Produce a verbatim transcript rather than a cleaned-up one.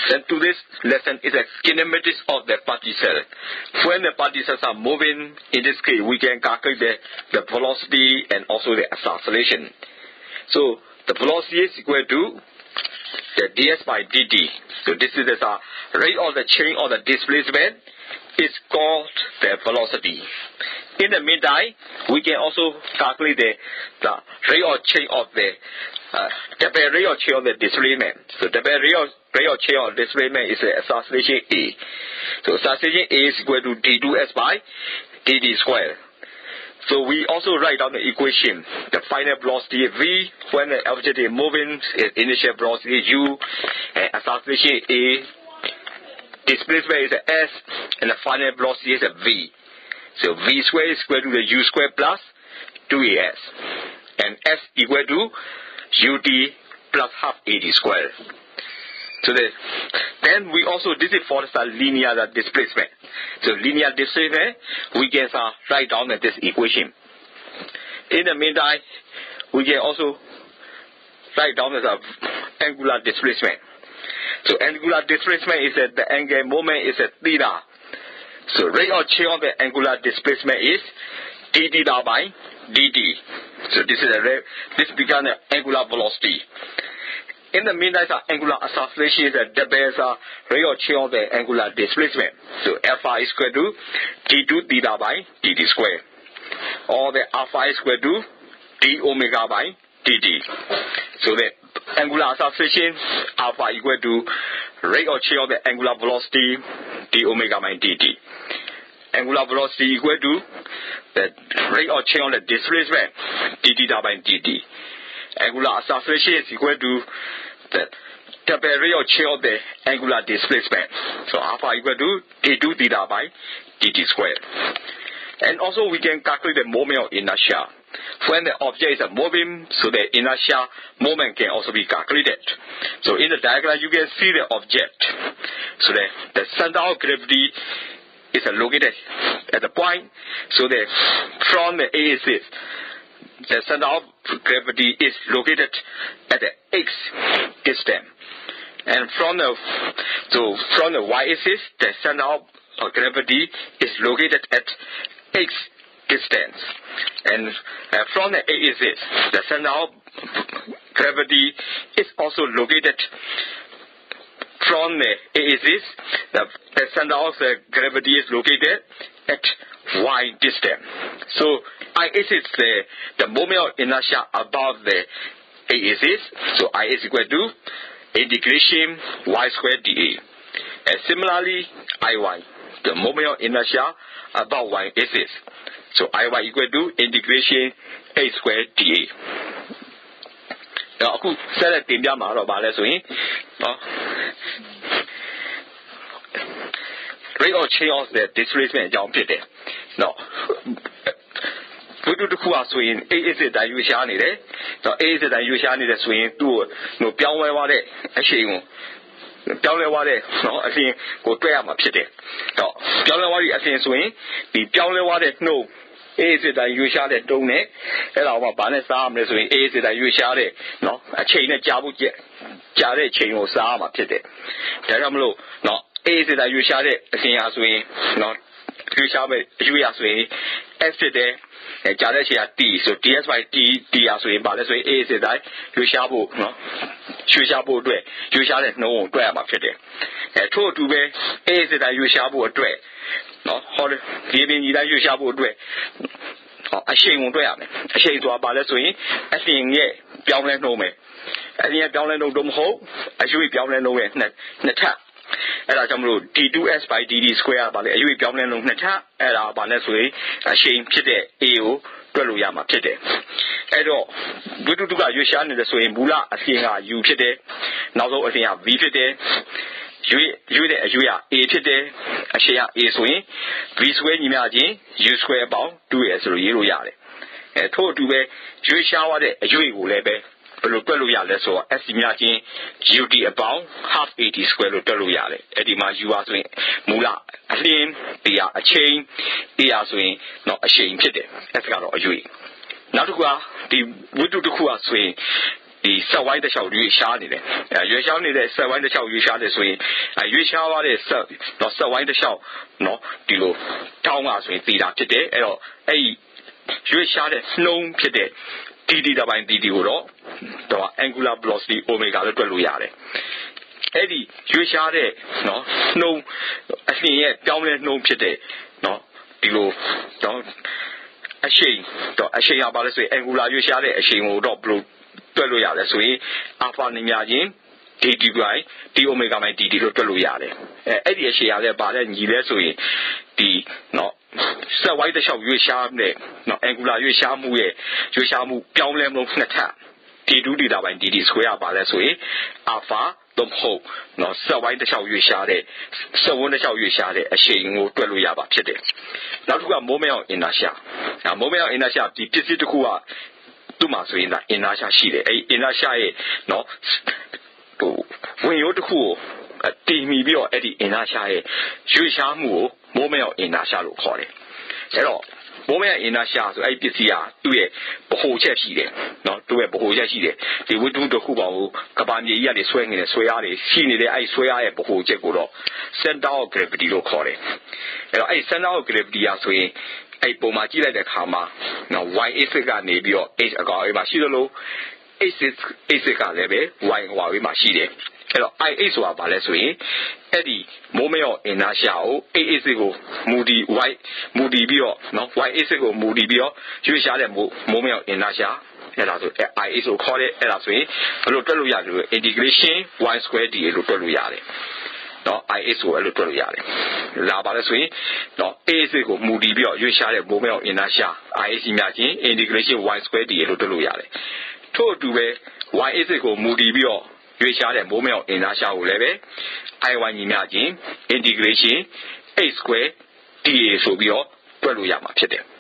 Then to this lesson is a kinematics of the particle. When the particles are moving, in this case, we can calculate the, the velocity and also the acceleration. So the velocity is equal to the ds by dt. So this is the uh, rate of the change of the displacement is called the velocity. In the meantime, we can also calculate the, the rate of change of the uh, the rate of change of the displacement. So the rate of, rate of change of displacement is the acceleration A. So acceleration A is equal to d two s by dt squared. So we also write down the equation. The final velocity V when the object is moving, initial velocity U, and acceleration A. Displacement is a S, and the final velocity is a V. So V squared is equal to the U squared plus two A S, and S equal to U T plus half A D squared. So the, then we also, this is for the linear displacement. So linear displacement, we can uh, write down this equation. In the meantime, we can also write down the uh, angular displacement. So angular displacement is that the angular moment is a theta. So rate of change of the angular displacement is d theta by dt. So this is a this becomes the angular velocity. In the meantime, the angular acceleration is the base uh, rate of change of the angular displacement. So alpha is equal to d two theta by dt squared, or the alpha is equal to d omega by dt. So the angular acceleration alpha equal to rate of change of the angular velocity d omega by dt. Angular velocity equal to the rate of change of the displacement d theta by dt. Angular acceleration is equal to the, the rate of change of the angular displacement. So alpha equal to d two theta by dt squared. And also we can calculate the moment of inertia. When the object is moving, so the inertia moment can also be calculated. So in the diagram, you can see the object. So the, the center of gravity is located at the point. So the from the axis, the center of gravity is located at the x distance. And from the so from the y-axis, the center of gravity is located at x distance. And uh, from the axis, the center of gravity is also located from the axis. The, the center of the gravity is located at y distance. So I axis the the moment of inertia above the axis. So I is equal to integration y squared dA. And similarly, Iy, the moment of inertia above y axis. So Iy equal to integration a squared dA. Now,အခုဆက်လက်တင်ပြမှာတော့ဗာလဲဆိုရင်နော် rate of change of the displacement အကြောင်းဖြစ်တယ်နော်ဝတ္ထုတစ်ခုอ่ะဆိုရင် a axis တိုင်းရွေ့ရှားနေတယ်နော် a axis တိုင်းရွေ့ရှားနေတယ်ဆိုရင်သူ့ကိုပြောင်းလဲသွားတဲ့အချိန်ကိုပြောင်းလဲသွားတဲ့နော်အစဉ်ကိုတွေ့ရမှာဖြစ်တယ်တော့ပြောင်းလဲသွားတဲ့အစဉ်ဆိုရင်ဒီပြောင်းလဲသွားတဲ့နှုတ် A စစ်တိုင်းရွေးရှားတဲ့တုံးနဲ့အဲ့ဒါကဘာနဲ့စားရမလဲဆိုရင် A စစ်တိုင်းရွေးရှားတဲ့နော်အချိန်နဲ့ကြာဖို့ကြာတဲ့အချိန်ကိုစားရမှာဖြစ်တယ်ဒါကြောင့်မလို့နော် A စစ်တိုင်းရွေးရှားတဲ့အစဉ်အားဆိုရင်နော်ရွေးရှားမဲ့ရွေးရဆိုရင် S ဖြစ်တယ်ကြာတဲ့အချိန်က T ဆို ds by t t ရဆိုရင်ဘာလဲဆိုရင် A စစ်တိုင်းရွေးရှားဖို့နော်ရွေးရှားဖို့အတွက်ရွေးရှားတဲ့နှုံးကိုတွက်ရမှာဖြစ်တယ်အဲထို့အတူပဲ A စစ်တိုင်းရွေးရှားဖို့အတွက်နော်ဟောဒီပင်ကြီးတိုင်းရွေးရှားဖို့အတွက်အရှိန်ကိုတွက်ရမယ်အရှိန်ဆိုတာဘာလဲဆိုရင်အရှင်ရဲ့ပြောင်းလဲနှုံးမယ်အရှင်ရဲ့ပြောင်းလဲနှုံးတော့မဟုတ်အရွေ့ပြောင်းလဲနှုံးရဲ့နှစ်နှစ်ထပ်အဲ့ဒါကြောင့်မလို့ d two s by dt square ကဘာလဲအရွေ့ပြောင်းလဲနှုံးနှစ်ထပ်အဲ့ဒါဘာလဲဆိုရင်အရှိန်ဖြစ်တဲ့ a ကိုတွက်လို့ရမှာဖြစ်တယ်အဲ့တော့ဝတ္ထုတုကရွေးရှားနေတယ်ဆိုရင်မူလအရှင်က u ဖြစ်တယ်နောက်ဆုံးအရှင်က v ဖြစ်တယ်ရွေးရွေးတဲ့အရွေးက a ဖြစ်တယ်အရှိန်က a ဆိုရင် v square ညီမျှခြင်း u square ပေါင်း two s ဆိုလို့ရေးလို့ရတယ်အဲထို့အတူပဲရွေးရှားရတဲ့အရွေးကိုလည်းပဲဘယ်လိုတွက်လို့ရလဲဆိုတော့ s ညီမျှခြင်း ut အပေါင်း half at square လို့တွက်လို့ရတယ်အဲ့ဒီမှာ u ပါဆိုရင်မူလအလင်း b ကအချိန် a ရဆိုရင်တော့အရှိန်ဖြစ်တယ် s ကတော့အရွေးနောက်တစ်ခုကဒီဝတ္ထုတစ်ခုကဆိုရင်ဒီဆက်ဝိုင်းတစ်လျှောက်ရွေးရှားနေတယ်အဲရွေးရှားနေတဲ့ဆက်ဝိုင်းတစ်လျှောက်ရွေးရှားတယ်ဆိုရင်အဲရွေးရှားသွားတဲ့ဆက်တော့ဆက်ဝိုင်းတစ်လျှောက်နော်ဒီလိုတောင်းပါဆိုရင်တည်တာဖြစ်တယ်အဲ့တော့အဲ့ဒီရွေးရှားတဲ့နှုံးဖြစ်တဲ့ dt တပိုင်း dt ကိုတော့တော့ angular velocity omega လို့တွက်လို့ရတယ်အဲ့ဒီရွေးရှားတဲ့နော်နှုံးအရှင်ရဲ့ပြောင်းလဲနှုံးဖြစ်တဲ့နော်ဒီလိုတော့အရှိန်တော့အရှိန်ကဘာလဲဆိုရင် angular ရွေးရှားတဲ့အရှိန်ကိုတော့ဘယ်လိုတွက်လို့ရလဲဆိုရင် alpha နေများချင်း dt ပိုင်း d omega ပိုင်း dt လို့တွက်လို့ရတယ်အဲအဲ့ဒီအရှိန်ရလဲဘာလဲညီလဲဆိုရင်ဒီနော်ဆက်ဝိုင်းတစ်လျှောက်ရွေးရှားတဲ့နော် angular ရွေးရှားမှုရဲ့ရွေးရှားမှုပြောင်းလဲမှုနှစ်ထပ် d ဒု deta ပိုင်း dt square ပါလဲဆိုရင် alpha သို့မဟုတ်နော်ဆက်ဝိုင်းတစ်လျှောက်ရွေးရှားတဲ့ဆက်ဝန်းတစ်လျှောက်ရွေးရှားတဲ့အရှိန်ကိုတွက်လို့ရပါဖြစ်တယ်နောက်တစ်ခုက moment of inertia အဲ moment of inertia ဒီပစ္စည်းတစ်ခုကသူ့မှာဆိုရင်ဒါ inertia ရှိတယ်အဲ inertia ရဲ့နော်ဟိုဝင်ရိုးတစ်ခုကိုတည်မီပြီးတော့အဲ့ဒီ inertia ရဲ့ရွေးရှားမှုကို moment of inertia လို့ခေါ်တယ်အဲ့တော့ moment of inertia ဆိုအဲ့ဒီပစ္စည်းကသူ့ရဲ့ဗဟိုချက်ရှိတယ်နော်သူ့ရဲ့ဗဟိုချက်ရှိတယ်ဒီဝတ္ထုတစ်ခုပေါင်းကိုကဘာမြေကြီးကနေဆွဲနေတဲ့ဆွဲအားတွေရှိနေတဲ့အဲ့ဒီဆွဲအားရဲ့ဗဟိုချက်ကိုတော့ center of gravity လို့ခေါ်တယ်အဲ့တော့အဲ့ဒီ center of gravity ကဆိုရင်အဲ့ပုံမှာကြည့်လိုက်တဲ့အခါမှာနော် y axis ကနေပြီးတော့ h အကောင်အမှာရှိသလို axis axis ကလည်းပဲ y ဟွာဝေးမှာရှိတယ်အဲ့တော့ I H ဆိုတာဘာလဲဆိုရင်အဲ့ဒီ moment of inertia ကို A axis ကိုမူတည် y မူတည်ပြီးတော့နော် y axis ကိုမူတည်ပြီးတော့ရွေးရှားတဲ့ moment of inertia အဲ့ဒါဆို I H ကိုခေါ်တဲ့အဲ့ဒါဆိုရင်ဘယ်လိုတွက်လို့ရလဲ integration y square dA လို့တွက်လို့ရတယ်နော် I H ကိုအဲ့လိုတွက်လို့ရတယ်လာပါလဲဆိုရင်နော် A axis ကိုမူတည်ပြီးတော့ရွေးရှားတဲ့ moment of inertia I H များချင်း integration y square dA လို့တွက်လို့ရတယ်ထို့အတူပဲ y axis ကိုမူတည်ပြီးတော့ရွေးရှားတဲ့ moment of inertia ကိုလည်းပဲ I Y ညီမျှချင်း integration h square dA ဆိုပြီးတော့တွက်လို့ရမှာဖြစ်တယ်